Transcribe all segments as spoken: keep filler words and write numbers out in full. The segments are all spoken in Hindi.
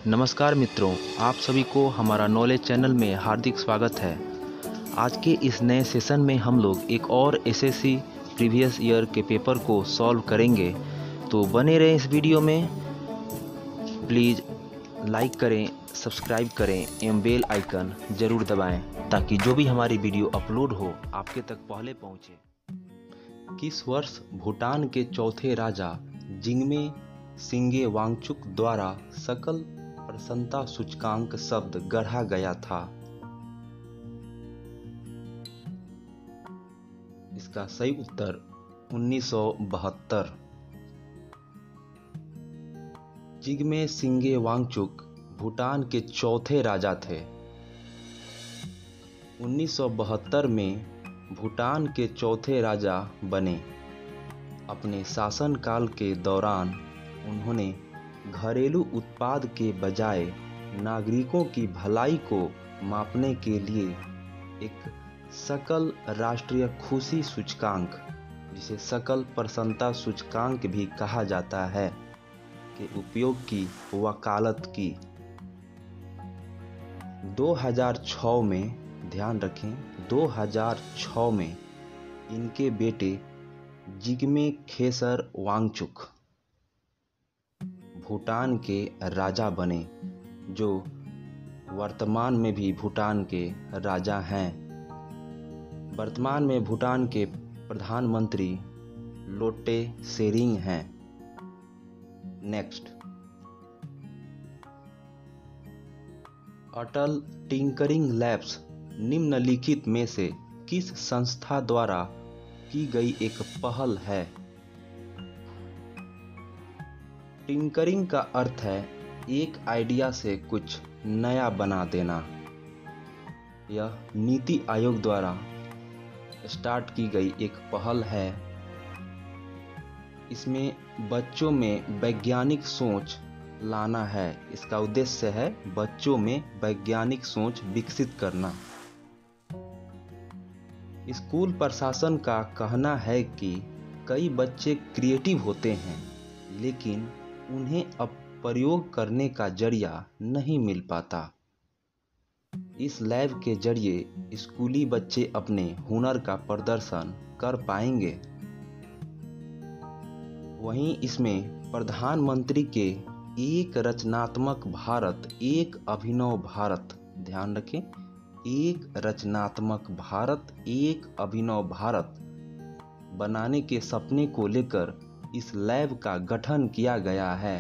नमस्कार मित्रों, आप सभी को हमारा नॉलेज चैनल में हार्दिक स्वागत है। आज के इस नए सेशन में हम लोग एक और एसएससी प्रीवियस ईयर के पेपर को सॉल्व करेंगे, तो बने रहें इस वीडियो में। प्लीज़ लाइक करें, सब्सक्राइब करें एवं बेल आइकन ज़रूर दबाएं ताकि जो भी हमारी वीडियो अपलोड हो आपके तक पहले पहुंचे। किस वर्ष भूटान के चौथे राजा जिग्मे सिंगे वांगचुक द्वारा सकल प्रसन्नता सूचकांक शब्द गढ़ा गया था? इसका सही उत्तर उन्नीस सौ बहत्तर। जिग्मे सिंगे वांगचुक भूटान के चौथे राजा थे। उन्नीस सौ बहत्तर में भूटान के चौथे राजा बने। अपने शासनकाल के दौरान उन्होंने घरेलू उत्पाद के बजाय नागरिकों की भलाई को मापने के लिए एक सकल राष्ट्रीय खुशी सूचकांक, जिसे सकल प्रसन्नता सूचकांक भी कहा जाता है, के उपयोग की वकालत की। दो हज़ार छह में, ध्यान रखें, दो हज़ार छह में इनके बेटे जिग्मे खेसर वांगचुक भूटान के राजा बने, जो वर्तमान में भी भूटान के राजा हैं। वर्तमान में भूटान के प्रधानमंत्री लोटे शेरिंग हैं। नेक्स्ट, अटल टिंकरिंग लैब्स निम्नलिखित में से किस संस्था द्वारा की गई एक पहल है? टिंकरिंग का अर्थ है एक आइडिया से कुछ नया बना देना। यह नीति आयोग द्वारा स्टार्ट की गई एक पहल है। इसमें बच्चों में वैज्ञानिक सोच लाना है। इसका उद्देश्य है बच्चों में वैज्ञानिक सोच विकसित करना। स्कूल प्रशासन का कहना है कि कई बच्चे क्रिएटिव होते हैं, लेकिन उन्हें अब प्रयोग करने का जरिया नहीं मिल पाता। इस लैब के जरिए स्कूली बच्चे अपने हुनर का प्रदर्शन कर पाएंगे। वहीं इसमें प्रधानमंत्री के एक रचनात्मक भारत एक अभिनव भारत, ध्यान रखें, एक रचनात्मक भारत एक अभिनव भारत बनाने के सपने को लेकर इस लैब का गठन किया गया है।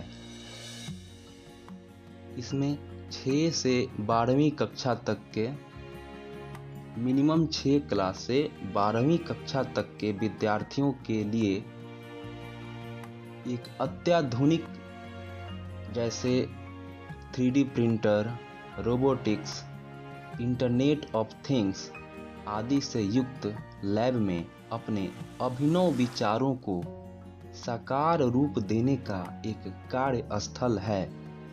इसमें छः से बारहवीं कक्षा तक के, मिनिमम छः क्लास से बारहवीं कक्षा तक के विद्यार्थियों के लिए एक अत्याधुनिक, जैसे three D printer, robotics, internet of things आदि से युक्त लैब में अपने अभिनव विचारों को साकार रूप देने का एक कार्य स्थल है।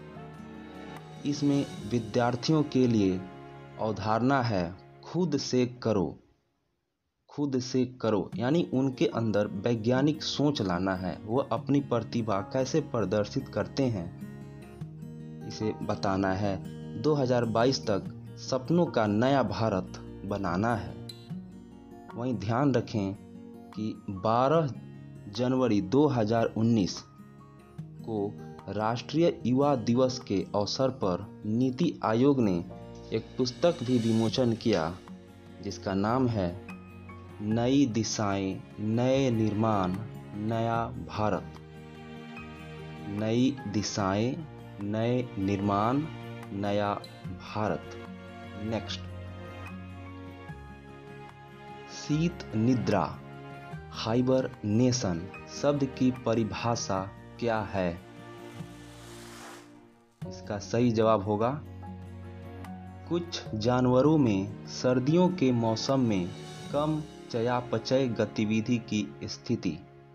इसमें विद्यार्थियों के लिए अवधारणा है खुद से करो। खुद से करो यानी उनके अंदर वैज्ञानिक सोच लाना है। वो अपनी प्रतिभा कैसे प्रदर्शित करते हैं, इसे बताना है। दो हज़ार बाईस तक सपनों का नया भारत बनाना है। वहीं ध्यान रखें कि बारह जनवरी दो हज़ार उन्नीस को राष्ट्रीय युवा दिवस के अवसर पर नीति आयोग ने एक पुस्तक भी विमोचन किया, जिसका नाम है नई दिशाएं, नए निर्माण, नया भारत। नई दिशाएं, नए निर्माण, नया भारत। नेक्स्ट, शीत निद्रा, हाइबरनेशन शब्द की परिभाषा क्या है? इसका सही जवाब होगा कुछ जानवरों में सर्दियों के मौसम में कम चयापचय गतिविधि की स्थिति।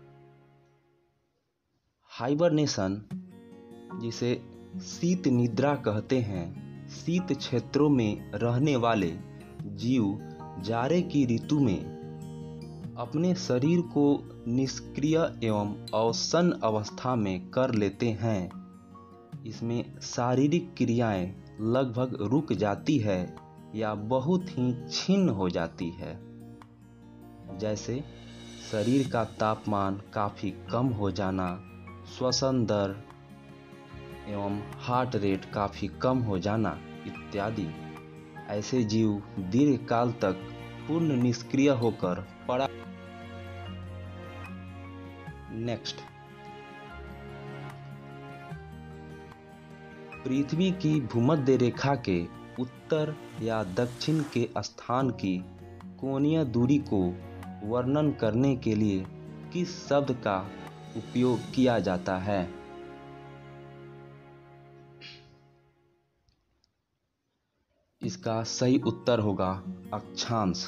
हाइबरनेशन, जिसे शीत निद्रा कहते हैं, शीत क्षेत्रों में रहने वाले जीव जाड़े की ऋतु में अपने शरीर को निष्क्रिय एवं अवसन्न अवस्था में कर लेते हैं। इसमें शारीरिक क्रियाएं लगभग रुक जाती है या बहुत ही क्षीण हो जाती है। जैसे शरीर का तापमान काफ़ी कम हो जाना, श्वसन दर एवं हार्ट रेट काफ़ी कम हो जाना इत्यादि। ऐसे जीव दीर्घकाल तक पूर्ण निष्क्रिय होकर पड़ा। नेक्स्ट, पृथ्वी की भूमध्य रेखा के उत्तर या दक्षिण के स्थान की कोणीय दूरी को वर्णन करने के लिए किस शब्द का उपयोग किया जाता है? इसका सही उत्तर होगा अक्षांश।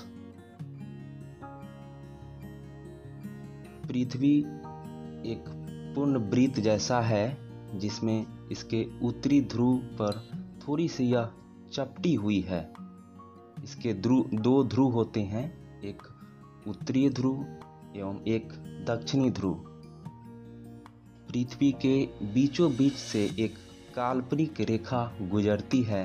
पृथ्वी एक पूर्ण वृत्त जैसा है जिसमें इसके उत्तरी ध्रुव पर थोड़ी सी यह चपटी हुई है। इसके ध्रुव दो ध्रुव होते हैं, एक उत्तरी ध्रुव एवं एक दक्षिणी ध्रुव। पृथ्वी के बीचों बीच से एक काल्पनिक रेखा गुजरती है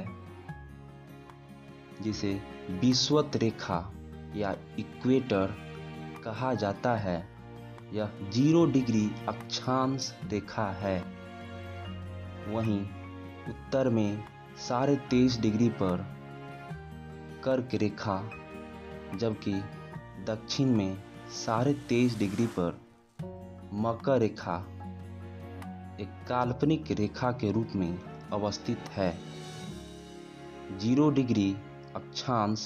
जिसे विषुवत रेखा या इक्वेटर कहा जाता है। यह जीरो डिग्री अक्षांश रेखा है। वहीं उत्तर में साढ़े तेईस डिग्री पर कर्क रेखा, जबकि दक्षिण में साढ़े तेईस डिग्री पर मकर रेखा एक काल्पनिक रेखा के रूप में अवस्थित है। जीरो डिग्री अक्षांश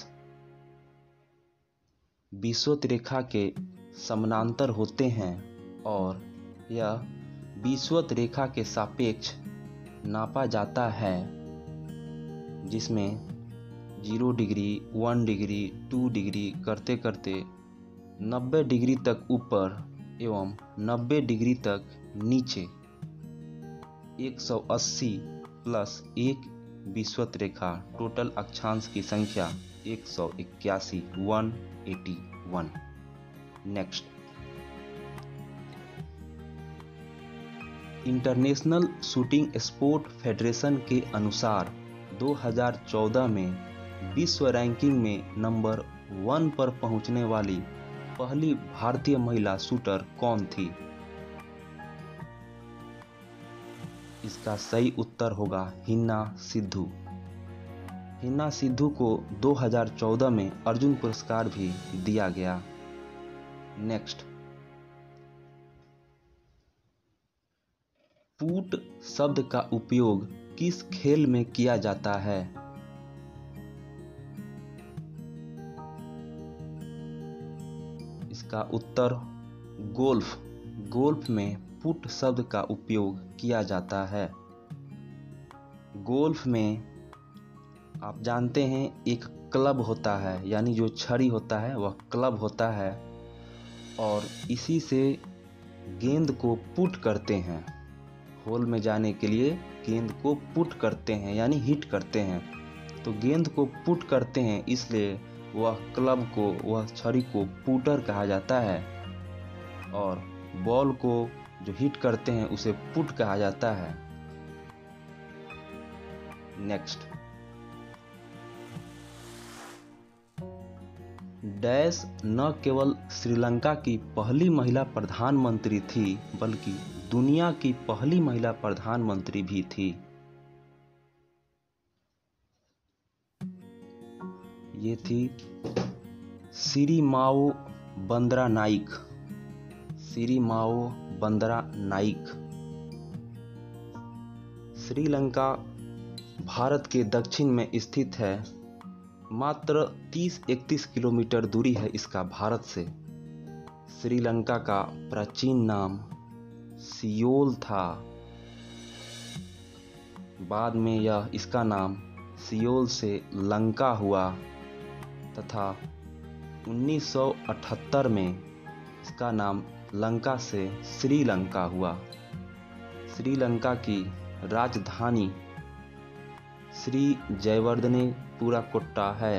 विषुवत रेखा के समानांतर होते हैं और यह विषुवत रेखा के सापेक्ष नापा जाता है, जिसमें zero degree, one degree, two degree करते करते नब्बे डिग्री तक ऊपर एवं नब्बे डिग्री तक नीचे एक सौ अस्सी प्लस एक विषुवत रेखा, टोटल अक्षांश की संख्या एक सौ इक्यासी, one eighty one. Next, international shooting sport federation के अनुसार दो हज़ार चौदह में विश्व रैंकिंग में नंबर वन पर पहुंचने वाली पहली भारतीय महिला शूटर कौन थी? इसका सही उत्तर होगा हिना सिद्धू। हिना सिद्धू को दो हज़ार चौदह में अर्जुन पुरस्कार भी दिया गया। नेक्स्ट, पुट शब्द का उपयोग किस खेल में किया जाता है? इसका उत्तर गोल्फ। गोल्फ में पुट शब्द का उपयोग किया जाता है। गोल्फ में आप जानते हैं एक क्लब होता है, यानी जो छड़ी होता है वह क्लब होता है और इसी से गेंद को पुट करते हैं। होल में जाने के लिए गेंद को पुट करते हैं यानी हिट करते हैं। तो गेंद को पुट करते हैं, इसलिए वह क्लब को, वह छड़ी को पुटर कहा जाता है और बॉल को जो हिट करते हैं उसे पुट कहा जाता है। नेक्स्ट, डैश न केवल श्रीलंका की पहली महिला प्रधानमंत्री थी बल्कि दुनिया की पहली महिला प्रधानमंत्री भी थी। ये थी सिरिमाओ बंदरानाइक। सिरिमाओ बंदरानाइक। श्रीलंका भारत के दक्षिण में स्थित है। मात्र तीस इकतीस किलोमीटर दूरी है इसका भारत से। श्रीलंका का प्राचीन नाम सियोल था। बाद में यह इसका नाम सियोल से लंका हुआ तथा उन्नीस सौ अठहत्तर में इसका नाम लंका से श्रीलंका हुआ। श्रीलंका की राजधानी श्री जयवर्धनेपुरा कोट्टा है,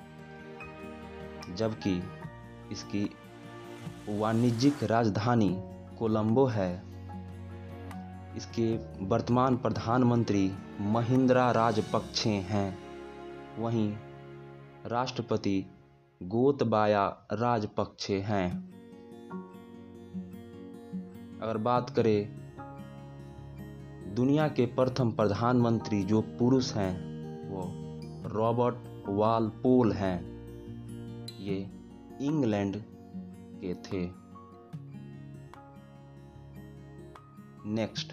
जबकि इसकी वाणिज्यिक राजधानी कोलंबो है। इसके वर्तमान प्रधानमंत्री महिंद्रा राजपक्षे हैं। वहीं राष्ट्रपति गोतबाया राजपक्षे हैं। अगर बात करें दुनिया के प्रथम प्रधानमंत्री जो पुरुष हैं वो रॉबर्ट वालपोल हैं। ये इंग्लैंड के थे। नेक्स्ट,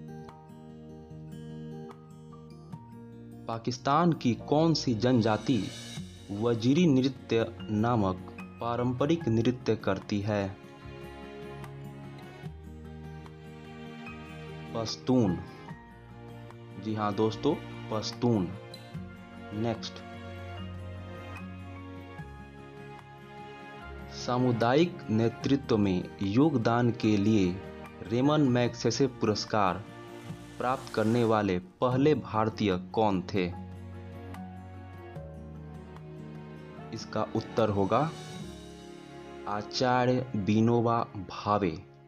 पाकिस्तान की कौन सी जनजाति वजीरी नृत्य नामक पारंपरिक नृत्य करती है? पश्तून। जी हाँ दोस्तों, पश्तून। नेक्स्ट, सामुदायिक नेतृत्व में योगदान के लिए रेमन मैगसेसे पुरस्कार प्राप्त करने वाले पहले भारतीय कौन थे? इसका उत्तर होगा आचार्य विनोबा भावे।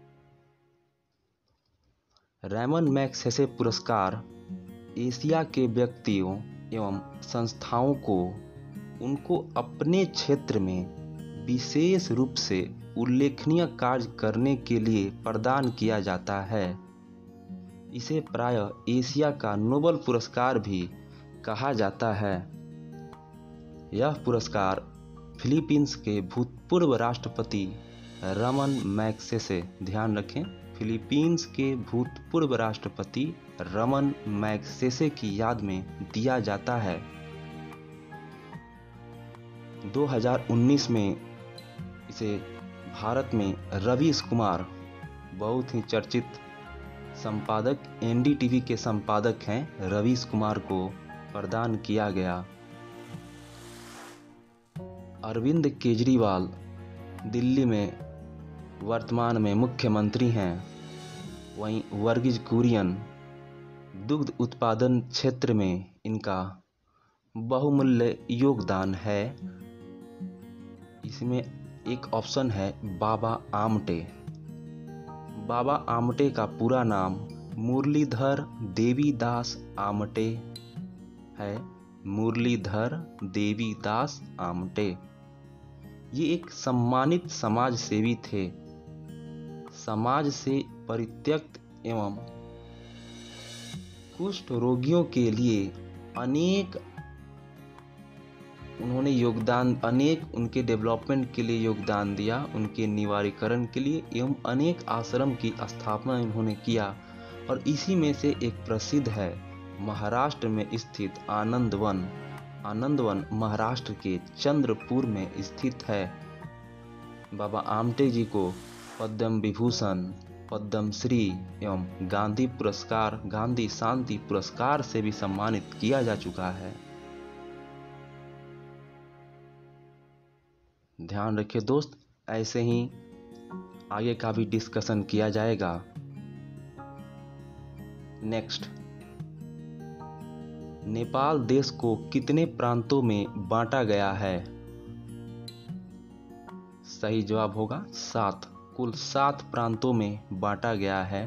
रेमन मैगसेसे पुरस्कार एशिया के व्यक्तियों एवं संस्थाओं को उनको अपने क्षेत्र में विशेष रूप से उल्लेखनीय कार्य करने के लिए प्रदान किया जाता है। इसे प्रायः एशिया का नोबेल पुरस्कार भी कहा जाता है। यह पुरस्कार फिलीपींस के भूतपूर्व राष्ट्रपति रमन मैगसेसे, ध्यान रखें, फिलीपींस के भूतपूर्व राष्ट्रपति रमन मैगसेसे की याद में दिया जाता है। दो हज़ार उन्नीस में इसे भारत में रवीश कुमार, बहुत ही चर्चित संपादक, एनडीटीवी के संपादक हैं, रवीश कुमार को प्रदान किया गया। अरविंद केजरीवाल दिल्ली में वर्तमान में मुख्यमंत्री हैं। वहीं वर्गीज कुरियन दुग्ध उत्पादन क्षेत्र में इनका बहुमूल्य योगदान है। इसमें एक ऑप्शन है बाबा आमटे। बाबा आमटे का पूरा नाम मुरलीधर देवीदास आमटे है। मुरलीधर देवीदास आमटे ये एक सम्मानित समाज सेवी थे। समाज से परित्यक्त एवं कुष्ठ रोगियों के लिए अनेक उन्होंने योगदान अनेक उनके डेवलपमेंट के लिए योगदान दिया, उनके निवारीकरण के लिए, एवं अनेक आश्रम की स्थापना उन्होंने किया। और इसी में से एक प्रसिद्ध है महाराष्ट्र में स्थित आनंदवन। आनंदवन महाराष्ट्र के चंद्रपुर में स्थित है। बाबा आमटे जी को पद्म विभूषण, पद्म श्री एवं गांधी पुरस्कार, गांधी शांति पुरस्कार से भी सम्मानित किया जा चुका है। ध्यान रखिए दोस्त, ऐसे ही आगे का भी डिस्कशन किया जाएगा। नेक्स्ट, नेपाल देश को कितने प्रांतों में बांटा गया है? सही जवाब होगा सात। कुल सात प्रांतों में बांटा गया है।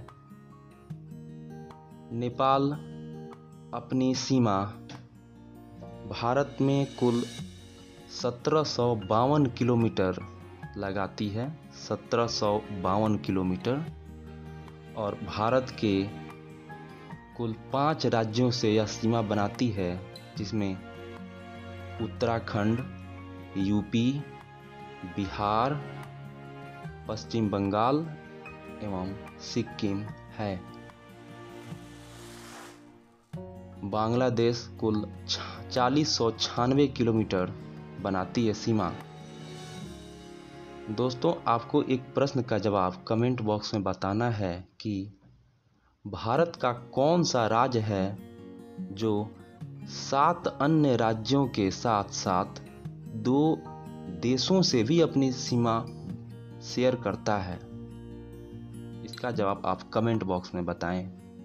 नेपाल अपनी सीमा भारत में कुल सत्रह सौ बावन किलोमीटर लगाती है। सत्रह सौ बावन किलोमीटर। और भारत के कुल पांच राज्यों से यह सीमा बनाती है, जिसमें उत्तराखंड, यूपी, बिहार, पश्चिम बंगाल एवं सिक्किम है। बांग्लादेश कुल चालीस सौ छियानवे किलोमीटर बनाती है सीमा। दोस्तों, आपको एक प्रश्न का जवाब कमेंट बॉक्स में बताना है कि भारत का कौन सा राज्य है जो सात अन्य राज्यों के साथ साथ दो देशों से भी अपनी सीमा शेयर करता है? इसका जवाब आप कमेंट बॉक्स में बताएं।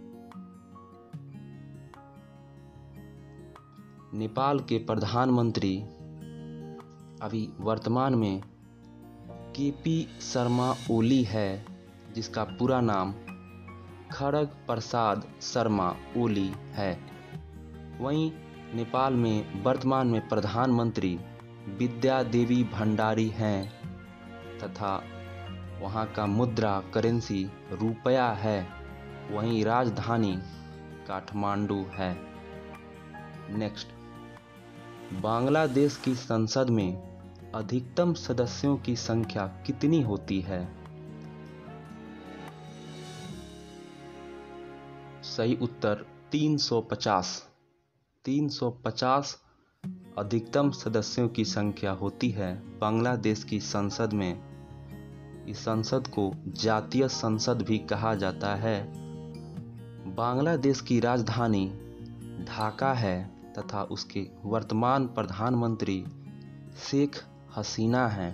नेपाल के प्रधानमंत्री अभी वर्तमान में के पी शर्मा ओली है, जिसका पूरा नाम खड़ग प्रसाद शर्मा ओली है। वहीं नेपाल में वर्तमान में प्रधानमंत्री विद्या देवी भंडारी हैं तथा वहाँ का मुद्रा करेंसी रुपया है। वहीं राजधानी काठमांडू है। नेक्स्ट, बांग्लादेश की संसद में अधिकतम सदस्यों की संख्या कितनी होती है? सही उत्तर तीन सौ पचास। तीन सौ पचास अधिकतम सदस्यों की संख्या होती है बांग्लादेश की संसद में। इस संसद को जातीय संसद भी कहा जाता है। बांग्लादेश की राजधानी ढाका है तथा उसके वर्तमान प्रधानमंत्री शेख हसीना हैं।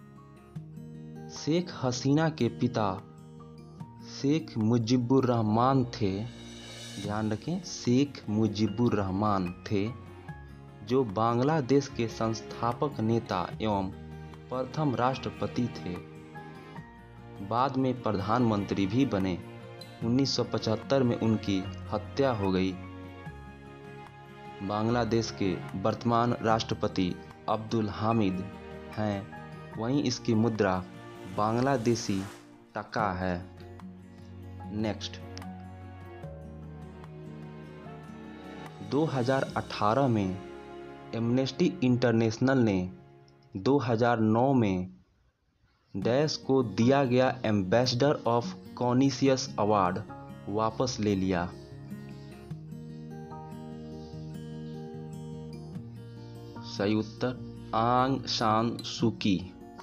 शेख हसीना के पिता शेख मुजीबुर रहमान थे। ध्यान रखें, शेख मुजीबुर रहमान थे जो बांग्लादेश के संस्थापक नेता एवं प्रथम राष्ट्रपति थे। बाद में प्रधानमंत्री भी बने। उन्नीस सौ पचहत्तर में उनकी हत्या हो गई। बांग्लादेश के वर्तमान राष्ट्रपति अब्दुल हामिद हैं। वहीं इसकी मुद्रा बांग्लादेशी टका है। नेक्स्ट, दो हज़ार अठारह में एमनेस्टी इंटरनेशनल ने दो हज़ार नौ में डैश को दिया गया एम्बेसडर ऑफ कॉनिशियस अवार्ड वापस ले लिया। सही उत्तर आंग सान सूकी।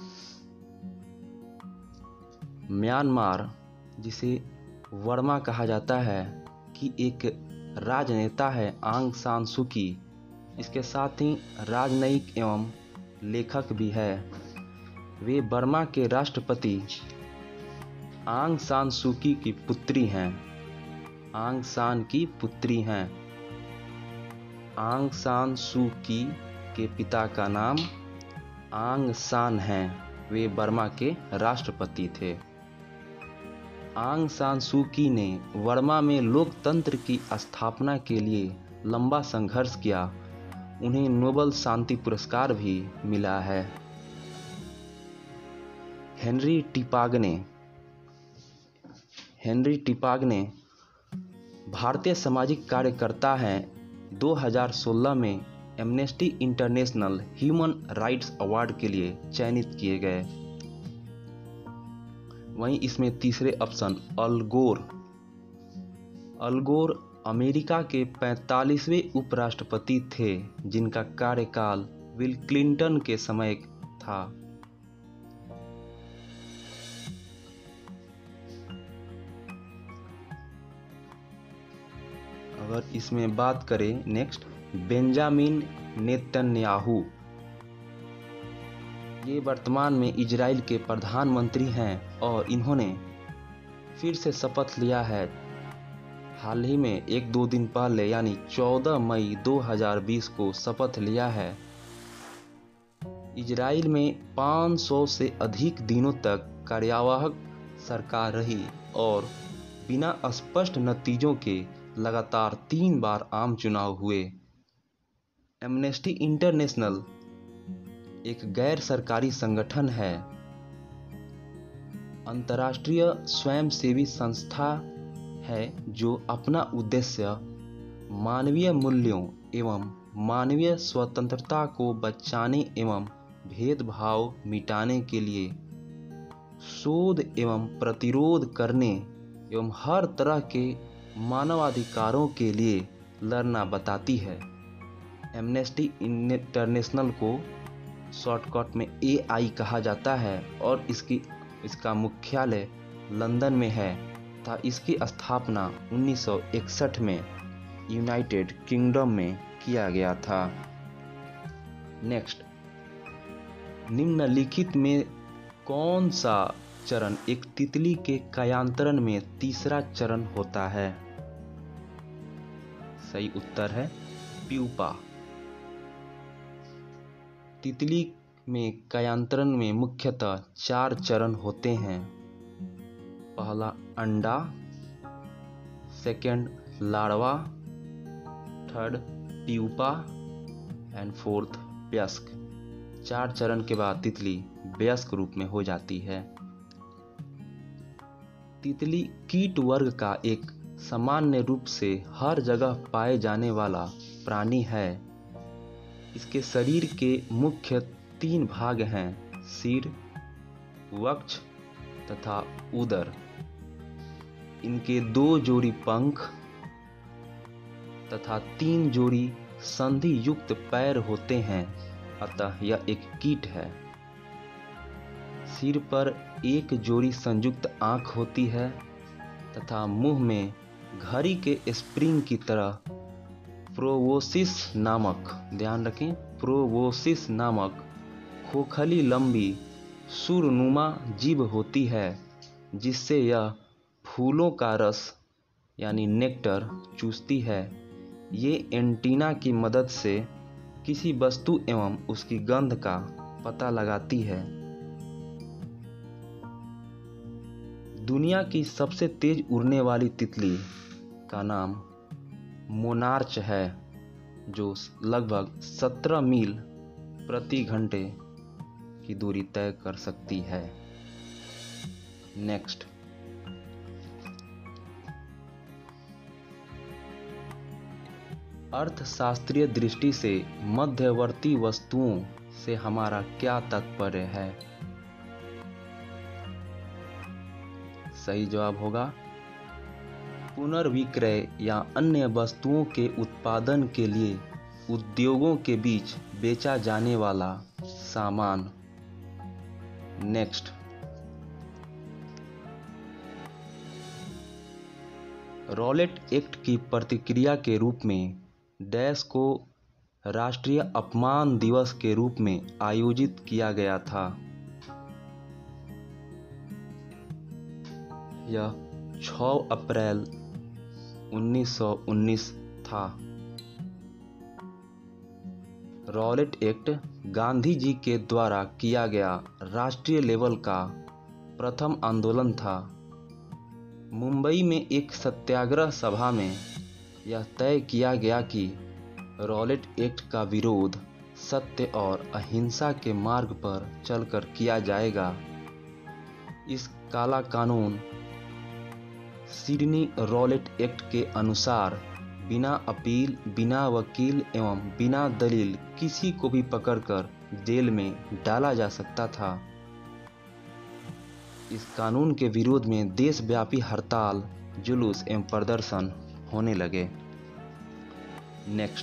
म्यांमार, जिसे वर्मा कहा जाता है, कि एक राजनेता है आंग सान सूकी। इसके साथ ही राजनयिक एवं लेखक भी है। वे बर्मा के राष्ट्रपति आंग सान सूकी की पुत्री हैं। आंग सान की पुत्री हैं। आंग सान सूकी के पिता का नाम आंग सान है। वे बर्मा के राष्ट्रपति थे। आंग सान सूकी ने बर्मा में लोकतंत्र की स्थापना के लिए लंबा संघर्ष किया। उन्हें नोबेल शांति पुरस्कार भी मिला है। हेनरी टिपागने हेनरी टिपागने भारतीय सामाजिक कार्यकर्ता हैं। दो हज़ार सोलह में Amnesty International human rights award के लिए चयनित किए गए। वहीं इसमें तीसरे ऑप्शन अल गोर। अल गोर अमेरिका के पैंतालीसवें उपराष्ट्रपति थे जिनका कार्यकाल बिल क्लिंटन के समय था। अगर इसमें बात करें नेक्स्ट, बेंजामिन नेतन्याहू, ये वर्तमान में इजराइल के प्रधानमंत्री हैं और इन्होंने फिर से शपथ लिया है। हाल ही में एक दो दिन पहले यानी चौदह मई दो हज़ार बीस को शपथ लिया है। इजराइल में पाँच सौ से अधिक दिनों तक कार्यवाहक सरकार रही और बिना स्पष्ट नतीजों के लगातार तीन बार आम चुनाव हुए। एमनेस्टी इंटरनेशनल एक गैर सरकारी संगठन है। अंतर्राष्ट्रीय स्वयंसेवी संस्था है जो अपना उद्देश्य मानवीय मूल्यों एवं मानवीय स्वतंत्रता को बचाने एवं भेदभाव मिटाने के लिए शोध एवं प्रतिरोध करने एवं हर तरह के मानवाधिकारों के लिए लड़ना बताती है। एमनेस्टी इंटरनेशनल को शॉर्टकट में ए आई कहा जाता है और इसकी इसका मुख्यालय लंदन में है तथा इसकी स्थापना उन्नीस सौ इकसठ में यूनाइटेड किंगडम में किया गया था। नेक्स्ट, निम्नलिखित में कौन सा चरण एक तितली के कायांतरण में तीसरा चरण होता है? सही उत्तर है प्यूपा। तितली में कायांतरण में मुख्यतः चार चरण होते हैं। पहला अंडा, second larva, third pupa and fourth वयस्क। चार चरण के बाद तितली वयस्क रूप में हो जाती है। तितली कीट वर्ग का एक सामान्य रूप से हर जगह पाए जाने वाला प्राणी है। इसके शरीर के मुख्य तीन भाग हैं, सिर, वक्ष तथा उदर। इनके दो जोड़ी पंख तथा तीन जोड़ी संधि युक्त पैर होते हैं, अतः यह एक कीट है। सिर पर एक जोड़ी संयुक्त आंख होती है तथा मुंह में घड़ी के स्प्रिंग की तरह प्रोवोसिस नामक, ध्यान रखें, प्रोवोसिस नामक खोखली लंबी सुरनुमा जीभ होती है, जिससे यह फूलों का रस यानी नेक्टर चूसती है। ये एंटीना की मदद से किसी वस्तु एवं उसकी गंध का पता लगाती है। दुनिया की सबसे तेज उड़ने वाली तितली का नाम मोनार्च है, जो लगभग सत्रह मील प्रति घंटे की दूरी तय कर सकती है। नेक्स्ट, अर्थशास्त्रीय दृष्टि से मध्यवर्ती वस्तुओं से हमारा क्या तात्पर्य है? सही जवाब होगा पुनर्विक्रय या अन्य वस्तुओं के उत्पादन के लिए उद्योगों के बीच बेचा जाने वाला सामान। नेक्स्ट, रॉलेट एक्ट की प्रतिक्रिया के रूप में डैश को राष्ट्रीय अपमान दिवस के रूप में आयोजित किया गया था। यह छह अप्रैल उन्नीस सौ उन्नीस था। रॉलेट एक्ट गांधी जी के द्वारा किया गया राष्ट्रीय लेवल का प्रथम आंदोलन था। मुंबई में एक सत्याग्रह सभा में यह तय किया गया कि रॉलेट एक्ट का विरोध सत्य और अहिंसा के मार्ग पर चलकर किया जाएगा। इस काला कानून सिडनी रॉलेट एक्ट के अनुसार बिना अपील, बिना वकील एवं बिना दलील किसी को भी पकड़कर जेल में डाला जा सकता था। इस कानून के विरोध में देशव्यापी हड़ताल, जुलूस एवं प्रदर्शन होने लगे। नेक्स्ट,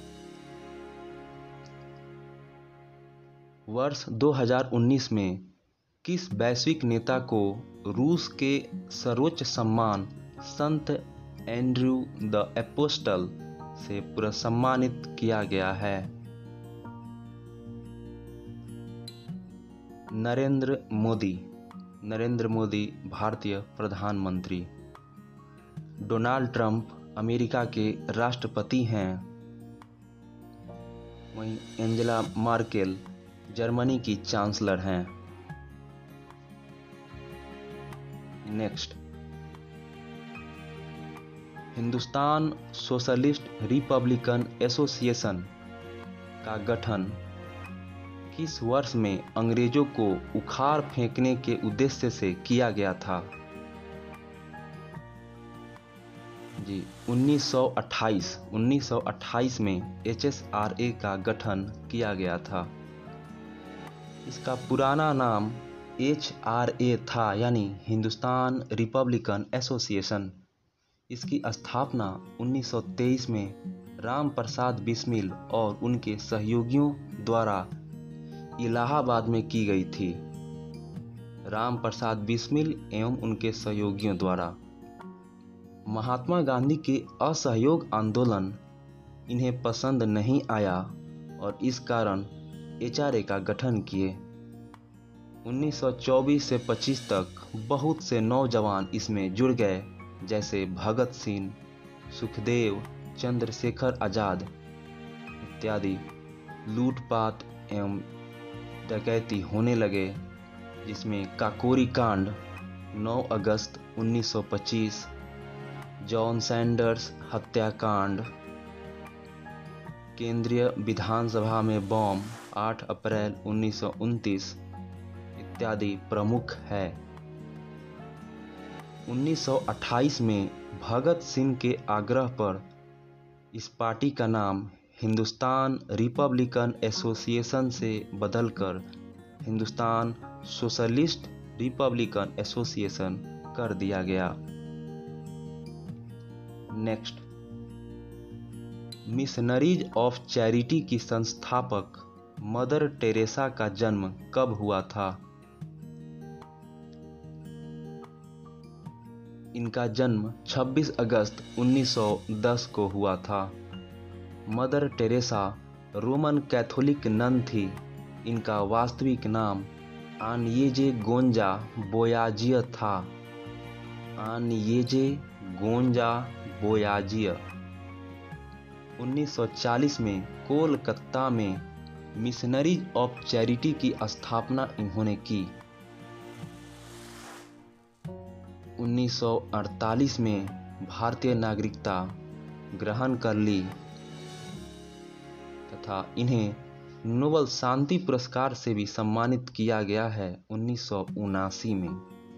वर्ष दो हज़ार उन्नीस में किस वैश्विक नेता को रूस के सर्वोच्च सम्मान संत एंड्रयू द एपोस्टल से पुरस्मानित किया गया है? नरेंद्र मोदी। नरेंद्र मोदी भारतीय प्रधानमंत्री। डोनाल्ड ट्रंप अमेरिका के राष्ट्रपति हैं। वहीं एंजेला मार्केल जर्मनी की चांसलर हैं। नेक्स्ट, हिंदुस्तान सोशलिस्ट रिपब्लिकन एसोसिएशन का गठन किस वर्ष में अंग्रेजों को उखाड़ फेंकने के उद्देश्य से किया गया था? जी, उन्नीस सौ अट्ठाईस उन्नीस सौ अट्ठाईस में एच एस आर ए का गठन किया गया था। इसका पुराना नाम एच आर ए था, यानी हिंदुस्तान रिपब्लिकन एसोसिएशन। इसकी स्थापना उन्नीस सौ तेईस में राम प्रसाद बिस्मिल और उनके सहयोगियों द्वारा इलाहाबाद में की गई थी। राम प्रसाद बिस्मिल एवं उनके सहयोगियों द्वारा। महात्मा गांधी के असहयोग आंदोलन इन्हें पसंद नहीं आया और इस कारण एच आर ए का गठन किए। उन्नीस सौ चौबीस से पच्चीस तक बहुत से नौजवान इसमें जुड़ गए, जैसे भगत सिंह, सुखदेव, चंद्रशेखर आजाद इत्यादि। लूटपाट एवं डकैती होने लगे, जिसमें काकोरी कांड नौ अगस्त उन्नीस सौ पच्चीस, जॉन सैंडर्स हत्याकांड, केंद्रीय विधानसभा में बम आठ अप्रैल उन्नीस सौ उनतीस इत्यादि प्रमुख है। उन्नीस सौ अट्ठाईस में भगत सिंह के आग्रह पर इस पार्टी का नाम हिंदुस्तान रिपब्लिकन एसोसिएशन से बदलकर हिंदुस्तान सोशलिस्ट रिपब्लिकन एसोसिएशन कर दिया गया। नेक्स्ट, मिशनरीज ऑफ चैरिटी की संस्थापक मदर टेरेसा का जन्म कब हुआ था? इनका जन्म छब्बीस अगस्त उन्नीस सौ दस को हुआ था। Mother Teresa Roman Catholic nun थी। इनका वास्तविक नाम आनयेजे गोंजा बोयाजिया था। आनयेजे गोंजा बोयाजिया। उन्नीस सौ चालीस में कोलकाता में मिशनरीज ऑफ चैरिटी की स्थापना इन्होंने की। उन्नीस सौ अड़तालीस में भारतीय नागरिकता ग्रहण कर ली तथा इन्हें नोबेल शांति पुरस्कार से भी सम्मानित किया गया है उन्नीस सौ उनासी में।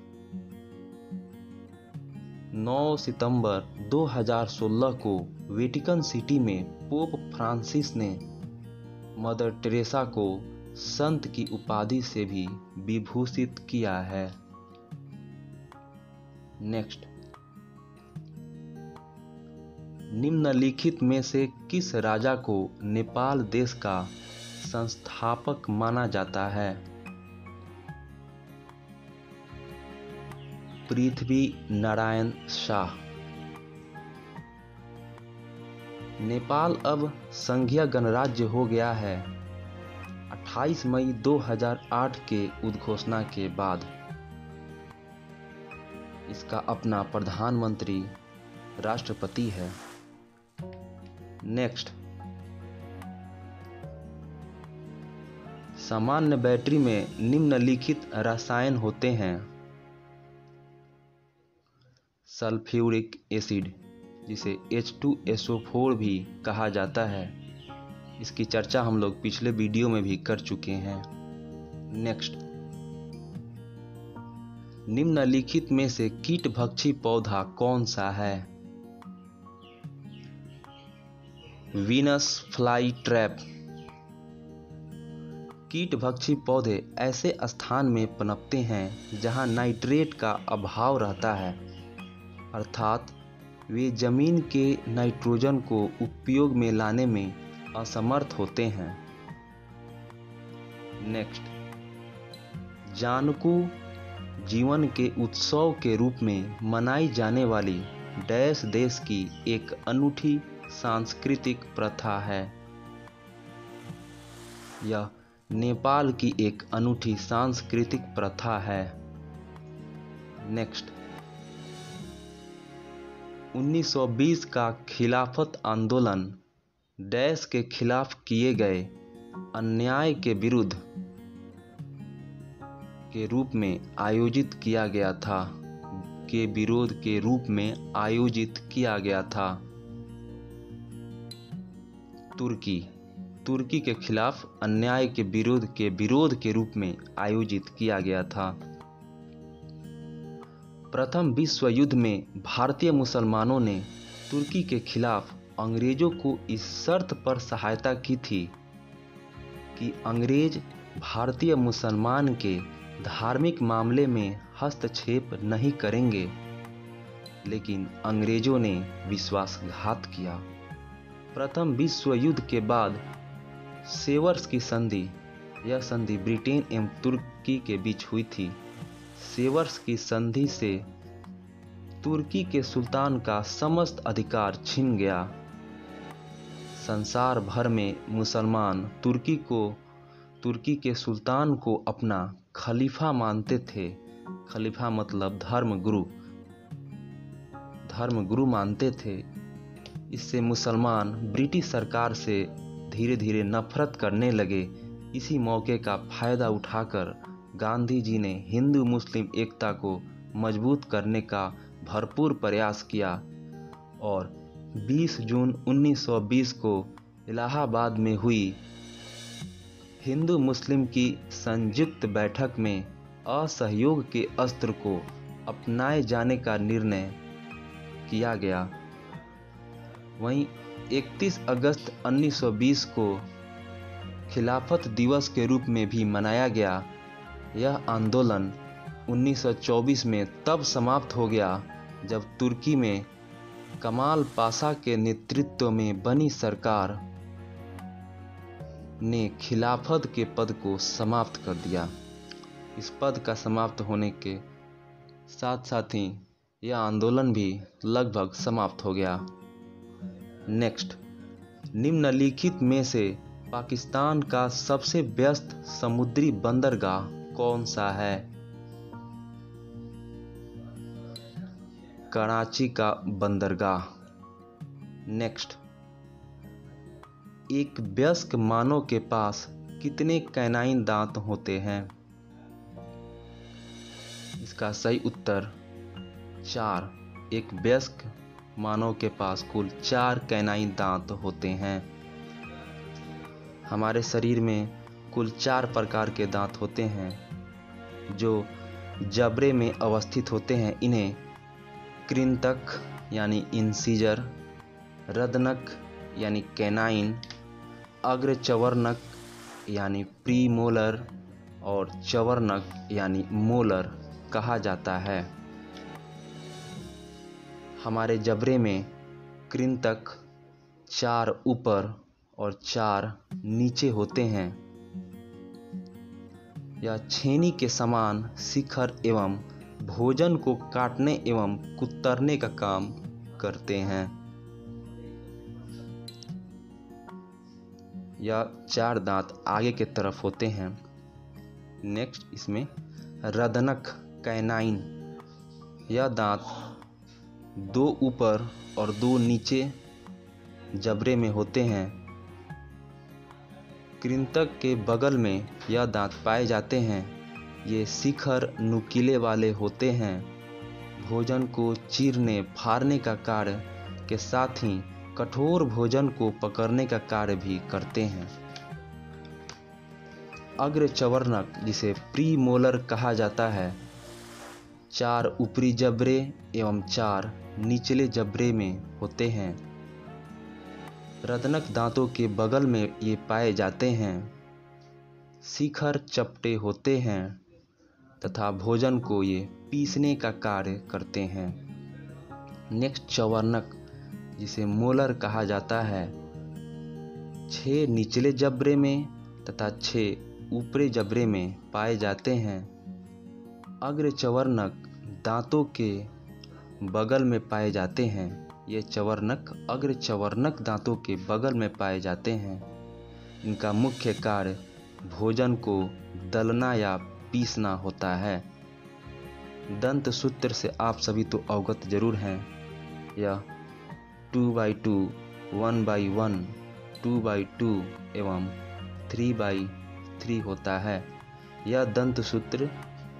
नौ सितंबर दो हज़ार सोलह को वेटिकन सिटी में पोप फ्रांसिस ने मदर टेरेसा को संत की उपाधि से भी विभूषित किया है। नेक्स्ट, निम्नलिखित में से किस राजा को नेपाल देश का संस्थापक माना जाता है? पृथ्वी नारायण शाह। नेपाल अब संघीय गणराज्य हो गया है अट्ठाईस मई दो हज़ार आठ के उद्घोषणा के बाद। इसका अपना प्रधानमंत्री राष्ट्रपति है। नेक्स्ट, सामान्य बैटरी में निम्नलिखित रसायन होते हैं। सल्फ्यूरिक एसिड, जिसे H two S O four भी कहा जाता है। इसकी चर्चा हम लोग पिछले वीडियो में भी कर चुके हैं। नेक्स्ट, निम्नलिखित में से कीटभक्षी पौधा कौन सा है? Venus fly trap. कीटभक्षी पौधे ऐसे स्थान में पनपते हैं जहां नाइट्रेट का अभाव रहता है, अर्थात वे जमीन के नाइट्रोजन को उपयोग में लाने में असमर्थ होते हैं। नेक्स्ट, जानकू जीवन के उत्सव के रूप में मनाई जाने वाली डैश देश की एक अनूठी सांस्कृतिक प्रथा है। यह नेपाल की एक अनूठी सांस्कृतिक प्रथा है। नेक्स्ट, उन्नीस सौ बीस का खिलाफत आंदोलन डैश के खिलाफ किए गए अन्याय के विरुद्ध के रूप में आयोजित किया गया था के विरोध के रूप में आयोजित किया गया था। तुर्की तुर्की के खिलाफ अन्याय के विरोध के विरोध के रूप में आयोजित किया गया था। प्रथम विश्व युद्ध में भारतीय मुसलमानों ने तुर्की के खिलाफ अंग्रेजों को इस शर्त पर सहायता की थी कि अंग्रेज भारतीय मुसलमान के धार्मिक मामले में हस्तक्षेप नहीं करेंगे, लेकिन अंग्रेजों ने विश्वासघात किया। प्रथम विश्व युद्ध के बाद सेवर्स की संधि, यह संधि ब्रिटेन एवं तुर्की के बीच हुई थी। सेवर्स की संधि से तुर्की के सुल्तान का समस्त अधिकार छिन गया। संसार भर में मुसलमान तुर्की को तुर्की के सुल्तान को अपना खलीफा मानते थे। खलीफा मतलब धर्म गुरु धर्म गुरु मानते थे। इससे मुसलमान ब्रिटिश सरकार से धीरे धीरे नफरत करने लगे। इसी मौके का फायदा उठाकर गांधी जी ने हिंदू मुस्लिम एकता को मजबूत करने का भरपूर प्रयास किया और बीस जून उन्नीस सौ बीस को इलाहाबाद में हुई हिंदू मुस्लिम की संयुक्त बैठक में असहयोग के अस्त्र को अपनाए जाने का निर्णय किया गया। वहीं इकतीस अगस्त उन्नीस सौ बीस को खिलाफत दिवस के रूप में भी मनाया गया। यह आंदोलन उन्नीस सौ चौबीस में तब समाप्त हो गया जब तुर्की में कमाल पाशा के नेतृत्व में बनी सरकार ने खिलाफत के पद को समाप्त कर दिया। इस पद का समाप्त होने के साथ साथ ही यह आंदोलन भी लगभग समाप्त हो गया। नेक्स्ट, निम्नलिखित में से पाकिस्तान का सबसे व्यस्त समुद्री बंदरगाह कौन सा है? कराची का बंदरगाह। नेक्स्ट, एक वयस्क मानव के पास कितने कैनाइन दांत होते हैं? इसका सही उत्तर चार। एक वयस्क मानव के पास कुल चार कैनाइन दांत होते हैं। हमारे शरीर में कुल चार प्रकार के दांत होते हैं जो जबड़े में अवस्थित होते हैं। इन्हें कृंतक यानी इंसीजर, रदनक यानी कैनाइन, अग्रचवर्णक यानी प्रीमोलर और चवर्णक यानी मोलर कहा जाता है। हमारे जबड़े में कृंतक चार ऊपर और चार नीचे होते हैं। यह छेनी के समान शिखर एवं भोजन को काटने एवं कुतरने का काम करते हैं। यह चार दांत आगे के तरफ होते हैं। नेक्स्ट, इसमें रदनक कैनाइन। यह दांत दो ऊपर और दो नीचे जबड़े में होते हैं। कृंतक के बगल में यह दांत पाए जाते हैं। ये शिखर नुकीले वाले होते हैं। भोजन को चीरने फाड़ने का कार्य के साथ ही कठोर भोजन को पकड़ने का कार्य भी करते हैं। अग्रचवर्णक, जिसे प्रीमोलर कहा जाता है, चार ऊपरी जबड़े एवं चार निचले जबड़े में होते हैं। रदनक दांतों के बगल में ये पाए जाते हैं। शिखर चपटे होते हैं तथा भोजन को ये पीसने का कार्य करते हैं। नेक्स्ट, चवर्णक, जिसे मोलर कहा जाता है, छह निचले जबड़े में तथा छह ऊपरी जबड़े में पाए जाते हैं। अग्रचवर्णक दांतों के बगल में पाए जाते हैं। ये चवर्णक अग्रचवर्णक दांतों के बगल में पाए जाते हैं। इनका मुख्य कार्य भोजन को दलना या पीसना होता है। दंत सूत्र से आप सभी तो अवगत जरूर हैं। यह two by two, one by one, two by two एवं थ्री बाई थ्री होता है। यह दंत सूत्र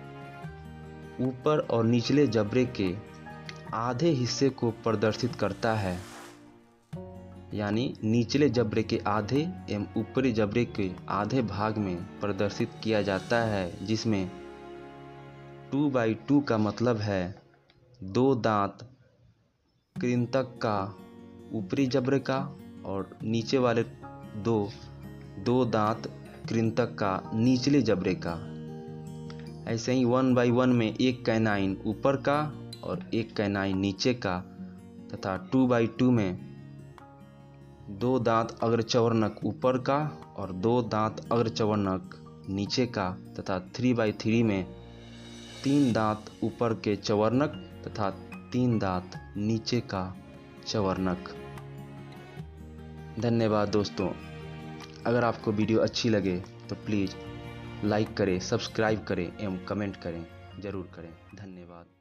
ऊपर और निचले जबड़े के आधे हिस्से को प्रदर्शित करता है, यानी निचले जबड़े के आधे एवं ऊपरी जबड़े के आधे भाग में प्रदर्शित किया जाता है, जिसमें टू बाई टू का मतलब है दो दांत कृंतक का ऊपरी जबड़े का और नीचे वाले दो दो दांत कृंतक का निचले जबड़े का। ऐसे ही वन बाई वन में एक कैनाइन ऊपर का और एक कैनाइन नीचे का, तथा टू बाई टू में दो दांत अग्रचवर्णक ऊपर का और दो दांत अग्रचवर्णक नीचे का, तथा थ्री बाई थ्री में तीन दांत ऊपर के चवर्णक तथा तीन दांत नीचे का चवर्णक। धन्यवाद दोस्तों। अगर आपको वीडियो अच्छी लगे तो प्लीज़ लाइक करें, सब्सक्राइब करें एवं कमेंट करें, ज़रूर करें। धन्यवाद।